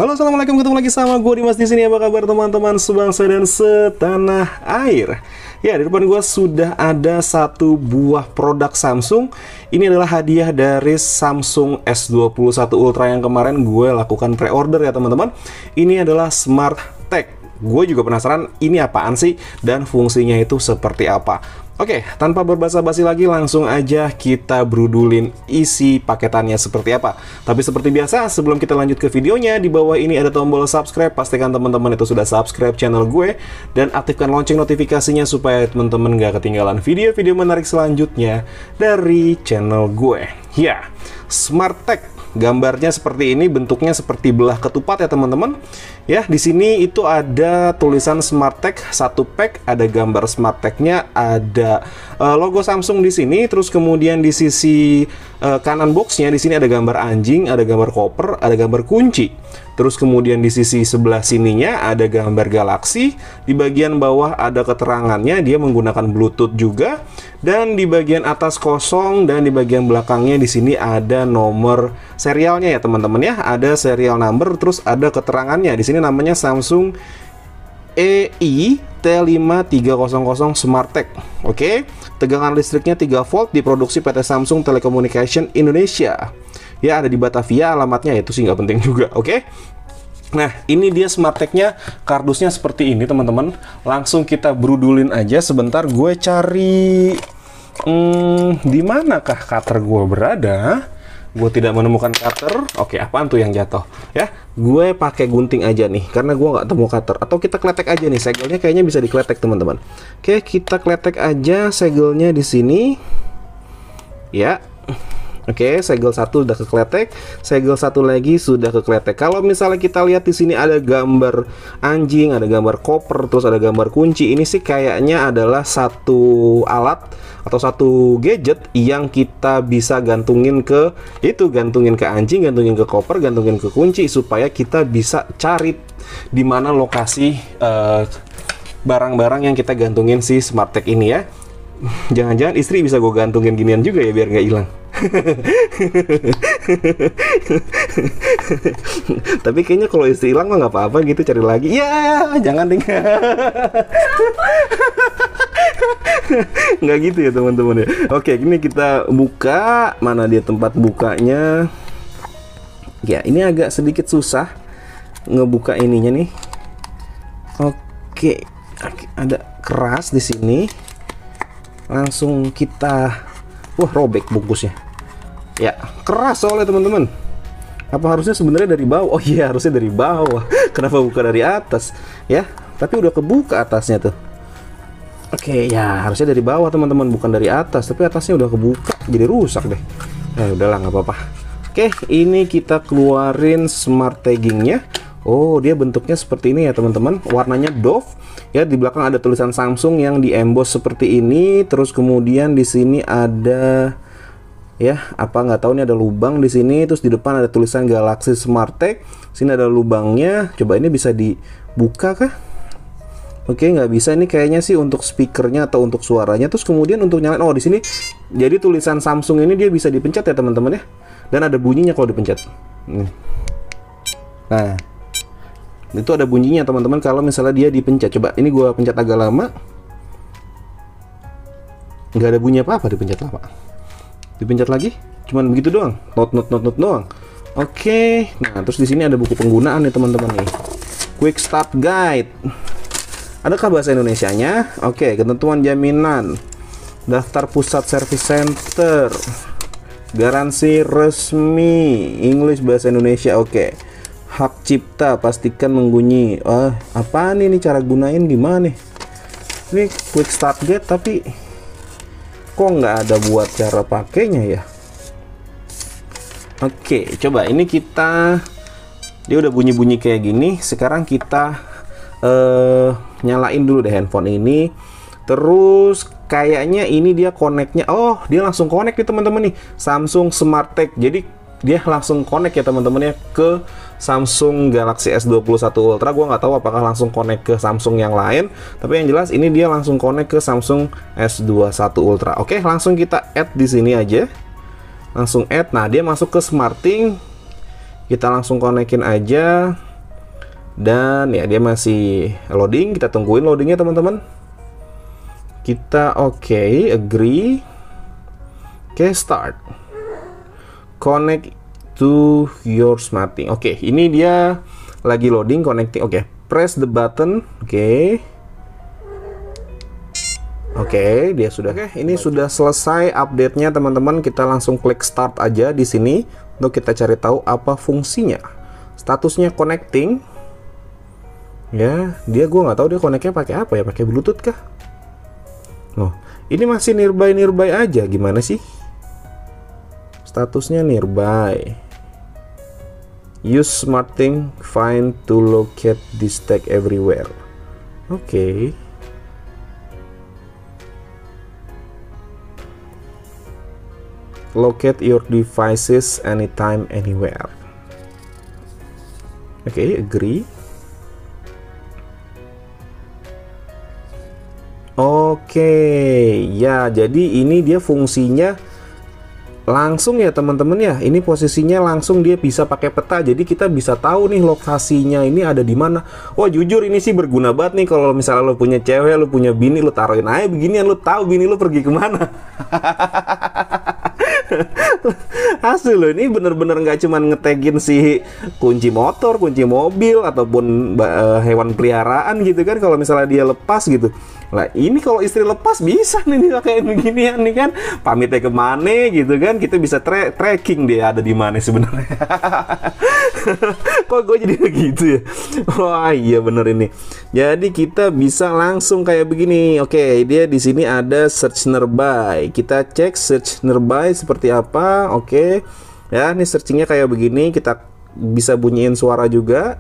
Halo, assalamualaikum, ketemu lagi sama gue Dimas di sini. Apa kabar teman-teman sebangsa dan setanah air? Ya, di depan gue sudah ada satu buah produk Samsung. Ini adalah hadiah dari Samsung S21 Ultra yang kemarin gue lakukan pre-order ya teman-teman. Ini adalah Smart Tag. Gue juga penasaran ini apaan sih dan fungsinya itu seperti apa. Oke, tanpa berbasa-basi lagi langsung aja kita brudulin isi paketannya seperti apa. Tapi seperti biasa, sebelum kita lanjut ke videonya, di bawah ini ada tombol subscribe. Pastikan teman-teman itu sudah subscribe channel gue dan aktifkan lonceng notifikasinya supaya teman-teman gak ketinggalan video-video menarik selanjutnya dari channel gue. Ya, Smart Tag. Gambarnya seperti ini, bentuknya seperti belah ketupat ya teman-teman. Ya, di sini itu ada tulisan Smart Tag satu pack, ada gambar Smart Tag-nya, ada logo Samsung di sini, terus kemudian di sisi kanan boxnya di sini ada gambar anjing, ada gambar koper, ada gambar kunci. Terus kemudian di sisi sebelah sininya ada gambar galaksi, di bagian bawah ada keterangannya, dia menggunakan Bluetooth juga, dan di bagian atas kosong dan di bagian belakangnya di sini ada nomor serialnya ya teman-teman ya, ada serial number, terus ada keterangannya. Di sini namanya Samsung EI T5300 Smart Tag. Oke, tegangan listriknya 3 volt, diproduksi PT Samsung Telecommunication Indonesia. Ya, ada di Batavia, alamatnya itu sih nggak penting juga. Oke. Nah, ini dia Smart Tag-nya, kardusnya seperti ini teman-teman. Langsung kita brudulin aja. Sebentar, gue cari di manakah cutter gue berada. Gue tidak menemukan cutter. Oke, apaan tuh yang jatuh? Ya, gue pakai gunting aja nih, karena gue nggak temu cutter. Atau kita kletek aja nih, segelnya kayaknya bisa dikletek teman-teman. Oke, kita kletek aja segelnya di sini. Ya. Oke, segel satu udah kekletek, segel satu lagi sudah kekletek. Kalau misalnya kita lihat di sini ada gambar anjing, ada gambar koper, terus ada gambar kunci. Ini sih kayaknya adalah satu alat atau satu gadget yang kita bisa gantungin ke gantungin ke anjing, gantungin ke koper, gantungin ke kunci supaya kita bisa cari di mana lokasi barang-barang yang kita gantungin si Smart Tag ini ya. Jangan-jangan istri bisa gue gantungin ginian juga ya biar nggak hilang. Tapi kayaknya kalau istri hilang mah nggak apa-apa gitu, cari lagi. Ya, jangan deh. Nggak gitu ya teman-teman ya. Oke, ini kita buka. Mana dia tempat bukanya? Ya, ini agak sedikit susah ngebuka ininya nih. Oke, ada keras di sini. Langsung kita, wah, robek bungkusnya. Ya, keras soalnya teman-teman. Apa harusnya sebenarnya dari bawah? Oh iya, harusnya dari bawah. Kenapa buka dari atas? Ya, tapi udah kebuka atasnya tuh. Oke, ya harusnya dari bawah teman-teman, bukan dari atas. Tapi atasnya udah kebuka, jadi rusak deh. Udahlah, nggak apa-apa. Oke, ini kita keluarin Smart Taggingnya. Oh, dia bentuknya seperti ini ya teman-teman. Warnanya doff. Ya, di belakang ada tulisan Samsung yang di emboss seperti ini. Terus kemudian di sini ada, ya, apa nggak tahu, ini ada lubang di sini. Terus di depan ada tulisan Galaxy Smart Tag. Sini ada lubangnya. Coba ini bisa dibuka kah? Oke, nggak bisa. Ini kayaknya sih untuk speakernya atau untuk suaranya. Terus kemudian untuk nyalain, oh di sini. Jadi tulisan Samsung ini dia bisa dipencet ya teman-teman ya. Dan ada bunyinya kalau dipencet. Nah, itu ada bunyinya teman-teman kalau misalnya dia dipencet. Coba ini gua pencet agak lama, nggak ada bunyi apa-apa. Dipencet lama, dipencet lagi, cuman begitu doang, not doang. Oke, nah terus di sini ada buku penggunaan nih teman-teman nih, Quick Start Guide. Adakah bahasa Indonesianya? Oke, ketentuan jaminan, daftar pusat service center, garansi resmi, English bahasa Indonesia. Oke. Hak cipta, pastikan mengunjungi. Apaan ini, cara gunain gimana? Ini Quick Start Guide tapi kok nggak ada buat cara pakainya ya? Oke, coba ini kita, dia udah bunyi-bunyi kayak gini. Sekarang kita nyalain dulu deh handphone ini. Terus kayaknya ini dia connect-nya. Oh, dia langsung connect nih teman-teman nih, Samsung Smart Tag. Jadi dia langsung connect ya teman-teman ya ke Samsung Galaxy S21 Ultra. Gua nggak tahu apakah langsung connect ke Samsung yang lain, tapi yang jelas ini dia langsung connect ke Samsung S21 Ultra. Oke, langsung kita add di sini aja. Langsung add. Nah, dia masuk ke SmartThings. Kita langsung konekin aja. Dan ya dia masih loading, kita tungguin loadingnya teman-teman. Kita oke, agree. Oke, start. Connect to your SmartThings. Oke, ini dia lagi loading, connecting. Oke, press the button. Oke. Oke, dia sudah. Oke, ini sudah selesai update-nya teman-teman. Kita langsung klik start aja di sini untuk kita cari tahu apa fungsinya. Statusnya connecting. Ya, gue nggak tahu dia connect-nya pakai apa ya? Pakai Bluetooth kah? Oh, ini masih nearby aja. Gimana sih? Statusnya nearby. Use SmartThings find to locate this tag everywhere. Oke. Locate your devices anytime, anywhere. Oke, agree. Oke, ya jadi ini dia fungsinya langsung ya teman-teman ya. Ini posisinya langsung dia bisa pakai peta. Jadi kita bisa tahu nih lokasinya ini ada di mana. Wah, jujur ini sih berguna banget nih kalau misalnya lo punya cewek, lo punya bini, lo taruhin aja beginian, lo tahu bini lo pergi kemana. Hasil loh, ini bener-bener nggak cuman ngetagin si kunci motor, kunci mobil, ataupun hewan peliharaan gitu kan. Kalau misalnya dia lepas gitu, lah ini kalau istri lepas bisa nih kayak beginian nih kan, pamitnya kemana gitu kan, kita bisa tracking dia ada di mana sebenarnya. Kok gue jadi begitu ya? Wah iya bener ini. Jadi kita bisa langsung kayak begini. Oke, dia di sini ada search nearby. Kita cek search nearby seperti apa. Oke, ya ini searchingnya kayak begini. Kita bisa bunyiin suara juga.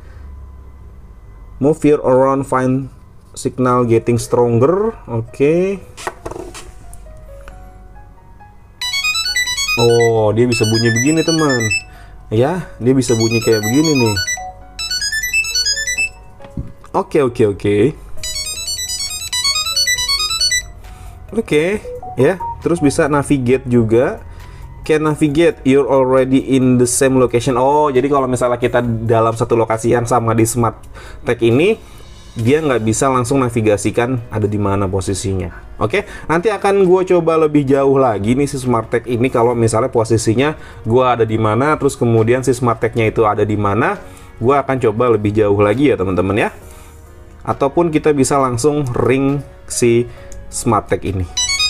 Move your around, find signal getting stronger. Oke. Oh, dia bisa bunyi begini teman. Ya, dia bisa bunyi kayak begini nih. Oke. Oke, ya. Terus bisa navigate juga. Can navigate, you're already in the same location. Oh, jadi kalau misalnya kita dalam satu lokasi yang sama di SmartThings ini, dia nggak bisa langsung navigasikan ada di mana posisinya. Oke, nanti akan gue coba lebih jauh lagi nih si SmartThings ini kalau misalnya posisinya gue ada di mana, terus kemudian si SmartThings-nya itu ada di mana, gue akan coba lebih jauh lagi ya teman-teman ya. Ataupun kita bisa langsung ring si SmartThings ini.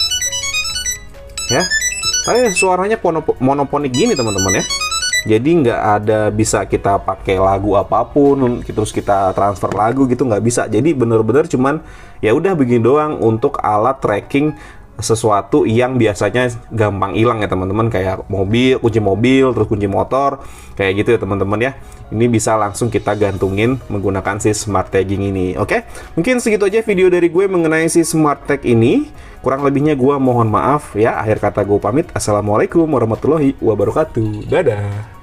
Ya, suaranya monoponik gini teman-teman ya. Jadi nggak ada bisa kita pakai lagu apapun terus kita transfer lagu gitu, nggak bisa. Jadi bener-bener cuman ya udah begini doang untuk alat tracking sesuatu yang biasanya gampang hilang ya teman-teman, kayak mobil, terus kunci motor kayak gitu ya teman-teman ya. Ini bisa langsung kita gantungin menggunakan si smart tagging ini. Oke, mungkin segitu aja video dari gue mengenai si smart tag ini. Kurang lebihnya gue mohon maaf ya. Akhir kata gue pamit. Assalamualaikum warahmatullahi wabarakatuh. Dadah.